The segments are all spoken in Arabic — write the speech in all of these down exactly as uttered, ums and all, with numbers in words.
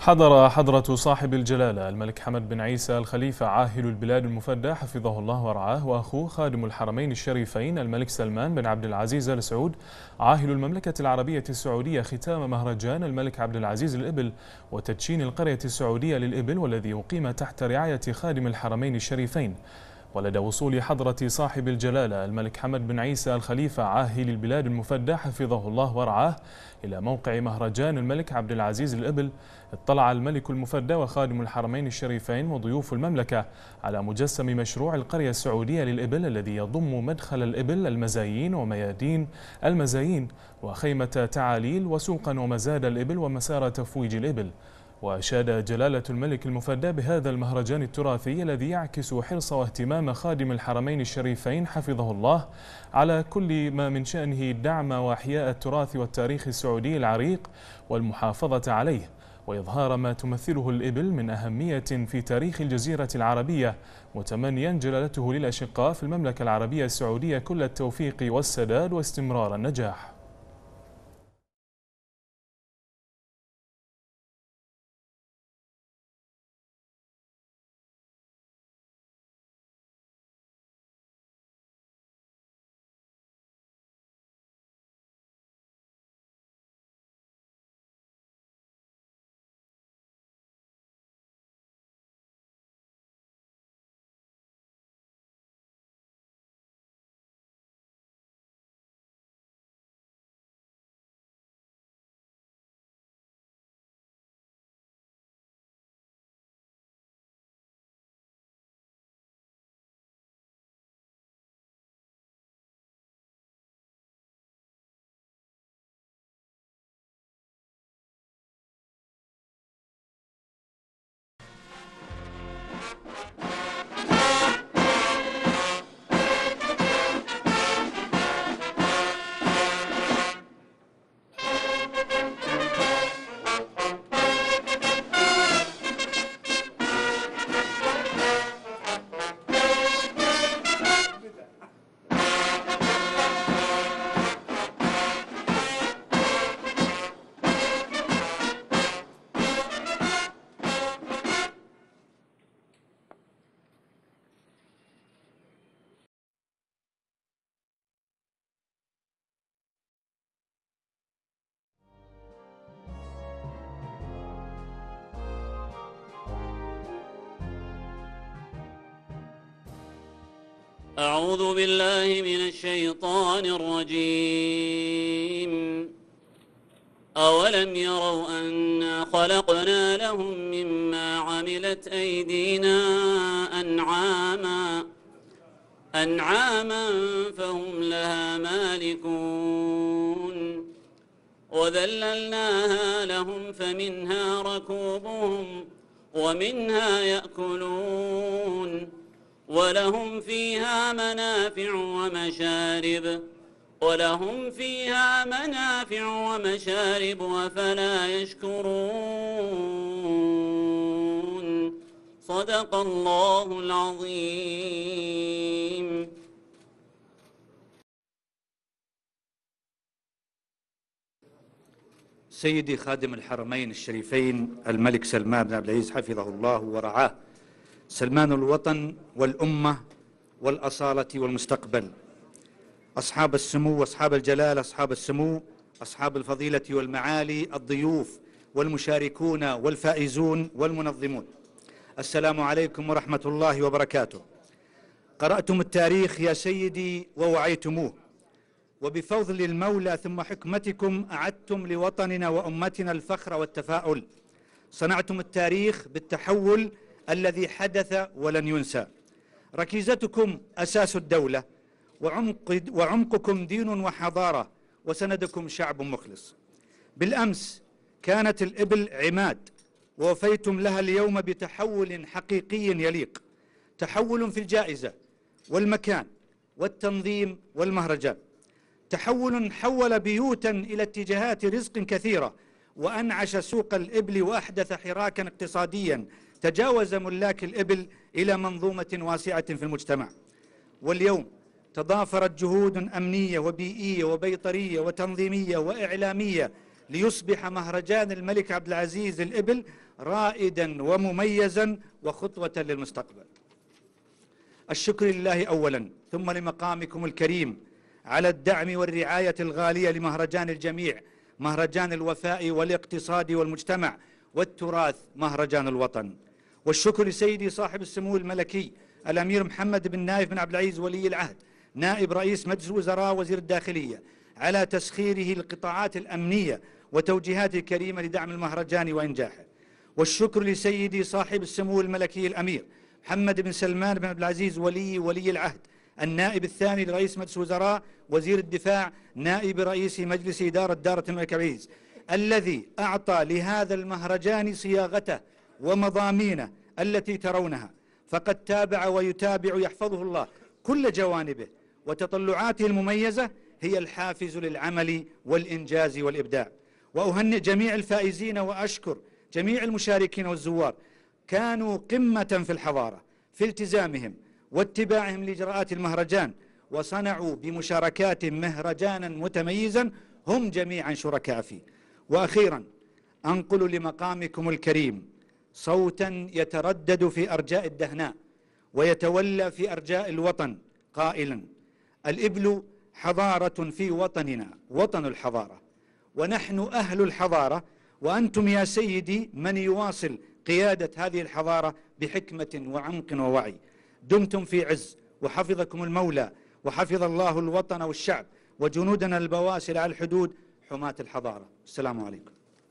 حضر حضرة صاحب الجلالة الملك حمد بن عيسى الخليفة عاهل البلاد المفدى حفظه الله ورعاه وأخوه خادم الحرمين الشريفين الملك سلمان بن عبد العزيز آل سعود عاهل المملكة العربية السعودية ختام مهرجان الملك عبد العزيز للإبل وتدشين القرية السعودية للإبل والذي أقيم تحت رعاية خادم الحرمين الشريفين. ولدى وصول حضرة صاحب الجلالة الملك حمد بن عيسى الخليفة عاهل البلاد المفدى حفظه الله ورعاه إلى موقع مهرجان الملك عبد العزيز للإبل، اطلع الملك المفدى وخادم الحرمين الشريفين وضيوف المملكة على مجسم مشروع القرية السعودية للإبل الذي يضم مدخل الإبل المزايين وميادين المزايين وخيمة تعاليل وسوقا ومزاد الإبل ومسار تفويج الإبل. وأشاد جلالة الملك المفدى بهذا المهرجان التراثي الذي يعكس حرص واهتمام خادم الحرمين الشريفين حفظه الله على كل ما من شأنه دعم وإحياء التراث والتاريخ السعودي العريق والمحافظة عليه، وإظهار ما تمثله الإبل من أهمية في تاريخ الجزيرة العربية، متمنيا جلالته للأشقاء في المملكة العربية السعودية كل التوفيق والسداد واستمرار النجاح. أعوذ بالله من الشيطان الرجيم. أولم يروا أنا خلقنا لهم مما عملت أيدينا أنعاما أنعاما فهم لها مالكون وذللناها لهم فمنها ركوبهم ومنها يأكلون ولهم فيها منافع ومشارب ولهم فيها منافع ومشارب أفلا يشكرون. صدق الله العظيم. سيدي خادم الحرمين الشريفين الملك سلمان بن عبد العزيز حفظه الله ورعاه، سلمان الوطن والأمة والأصالة والمستقبل، أصحاب السمو وأصحاب الجلال، أصحاب السمو، أصحاب الفضيلة والمعالي، الضيوف والمشاركون والفائزون والمنظمون، السلام عليكم ورحمة الله وبركاته. قرأتم التاريخ يا سيدي ووعيتموه، وبفضل المولى ثم حكمتكم أعدتم لوطننا وأمتنا الفخر والتفاؤل. صنعتم التاريخ بالتحول الذي حدث ولن ينسى. ركيزتكم أساس الدولة، وعمق وعمقكم دين وحضارة، وسندكم شعب مخلص. بالأمس كانت الإبل عماد، ووفيتم لها اليوم بتحول حقيقي يليق، تحول في الجائزة والمكان والتنظيم والمهرجان، تحول حول بيوتا إلى اتجاهات رزق كثيرة، وأنعش سوق الإبل وأحدث حراكا اقتصاديا تجاوز ملاك الإبل إلى منظومة واسعة في المجتمع. واليوم تضافرت جهود أمنية وبيئية وبيطرية وتنظيمية وإعلامية ليصبح مهرجان الملك عبد العزيز للإبل رائدا ومميزا وخطوة للمستقبل. الشكر لله أولا، ثم لمقامكم الكريم على الدعم والرعاية الغالية لمهرجان الجميع، مهرجان الوفاء والاقتصاد والمجتمع والتراث، مهرجان الوطن. والشكر لسيدي صاحب السمو الملكي الأمير محمد بن نايف بن عبد العزيز ولي العهد نائب رئيس مجلس الوزراء وزير الداخلية على تسخيره للقطاعات الأمنية وتوجيهاته الكريمة لدعم المهرجان وإنجاحه. والشكر لسيدي صاحب السمو الملكي الأمير محمد بن سلمان بن عبد العزيز ولي ولي العهد النائب الثاني لرئيس مجلس الوزراء وزير الدفاع نائب رئيس مجلس إدارة دارة الملك عبد العزيز، الذي أعطى لهذا المهرجان صياغته ومضامينه التي ترونها، فقد تابع ويتابع يحفظه الله كل جوانبه، وتطلعاته المميزة هي الحافز للعمل والإنجاز والإبداع. وأهنئ جميع الفائزين وأشكر جميع المشاركين والزوار، كانوا قمة في الحضارة في التزامهم واتباعهم لإجراءات المهرجان، وصنعوا بمشاركاتهم مهرجانا متميزا هم جميعا شركاء فيه. وأخيرا أنقل لمقامكم الكريم صوتا يتردد في أرجاء الدهناء ويتولى في أرجاء الوطن قائلا: الإبل حضارة في وطننا، وطن الحضارة، ونحن أهل الحضارة، وأنتم يا سيدي من يواصل قيادة هذه الحضارة بحكمة وعمق ووعي. دمتم في عز، وحفظكم المولى، وحفظ الله الوطن والشعب وجنودنا البواسل على الحدود حماة الحضارة. السلام عليكم.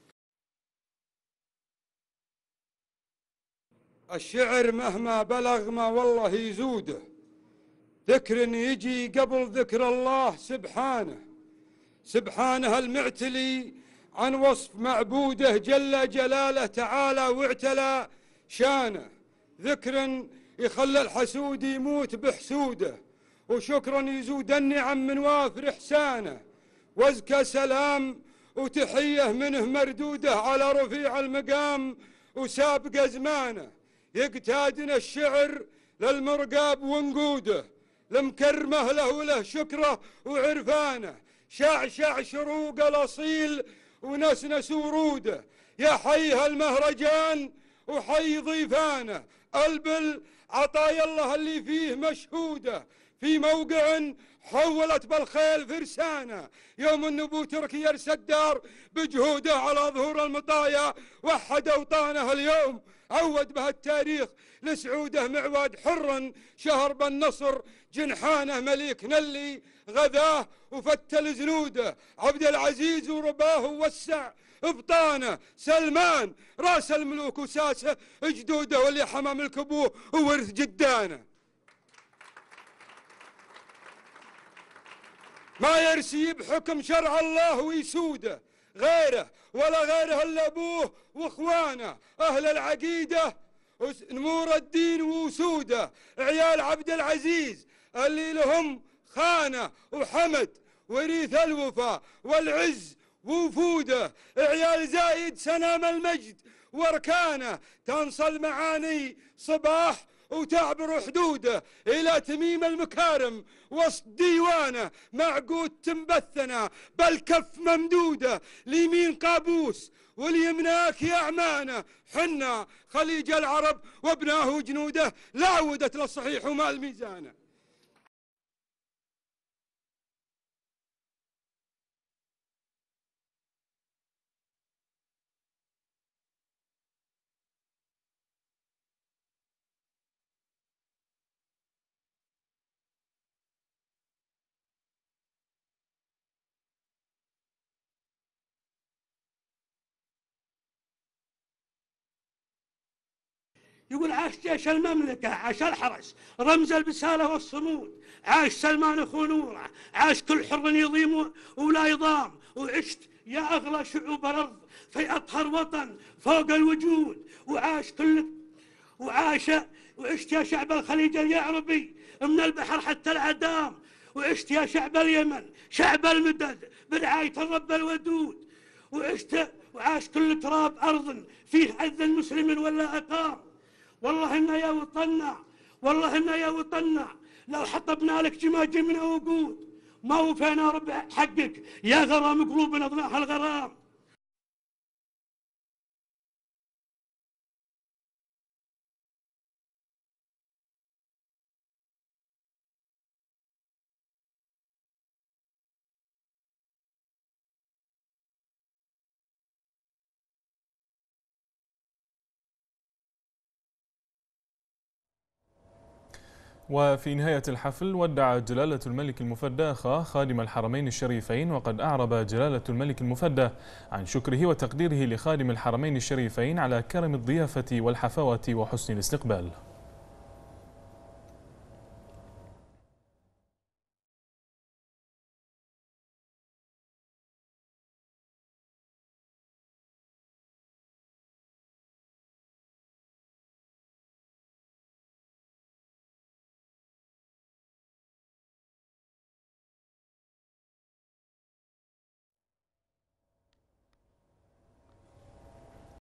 الشعر مهما بلغ ما والله يزوده، ذكر يجي قبل ذكر الله سبحانه، سبحانه المعتلي عن وصف معبوده جل جلاله تعالى واعتلى شانه، ذكر يخلى الحسود يموت بحسوده، وشكرا يزود النعم من وافر إحسانه، وازكى سلام وتحية منه مردودة على رفيع المقام وسابق أزمانه، يقتادنا الشعر للمرقاب ونقوده، لمكرمه له وله شكره وعرفانه، شعشع شروق الأصيل ونسنس وروده، يا حي هالمهرجان وحي ضيفانه، البل عطايا الله اللي فيه مشهوده، في موقع حولت بالخيل فرسانه، يوم النبو تركي يرسى الدار بجهوده على ظهور المطايا، وحد اوطانه اليوم عود به التاريخ لسعوده، معواد حر شهر بالنصر جنحانه، مليك نلي غذاه وفتل زنوده، عبد العزيز ورباه ووسع ابطانه، سلمان راس الملوك وساسه جدوده، واللي حمى ملك ابوه وورث جدانه، ما يرسي بحكم شرع الله ويسوده غيره ولا غيره الا ابوه واخوانه، اهل العقيده نمور الدين وسوده، عيال عبد العزيز اللي لهم خانه وحمد وريث الوفا والعز ووفوده، عيال زايد سنام المجد واركانه، تنصل المعاني صباح وتعبر حدوده إلى تميم المكارم وسط ديوانه، معقود تنبثنا بالكف ممدوده، اليمين قابوس واليمناك يا عمانه، حنا خليج العرب وابناه وجنوده، لا عودت للصحيح وما الميزانه. يقول عاش جيش المملكة، عاش الحرس رمز البسالة والصمود، عاش سلمان أخو نوره، عاش كل حر يضيم ولا يضام، وعشت يا أغلى شعوب الأرض في أطهر وطن فوق الوجود، وعاش كل وعاش وعشت يا شعب الخليج اليعربي من البحر حتى العدام، وعشت يا شعب اليمن شعب المدد برعاية الرب الودود، وعشت وعاش كل تراب أرض فيه عز المسلم ولا أقام. والله إنا يا وطننا، والله إنا يا وطننا لو حطبنا لك جماجم من وقود ما وفينا ربع حقك يا غرام قلوبنا ضناها الغرام. وفي نهاية الحفل ودع جلالة الملك المفدى أخاه خادم الحرمين الشريفين، وقد أعرب جلالة الملك المفدى عن شكره وتقديره لخادم الحرمين الشريفين على كرم الضيافة والحفاوة وحسن الاستقبال.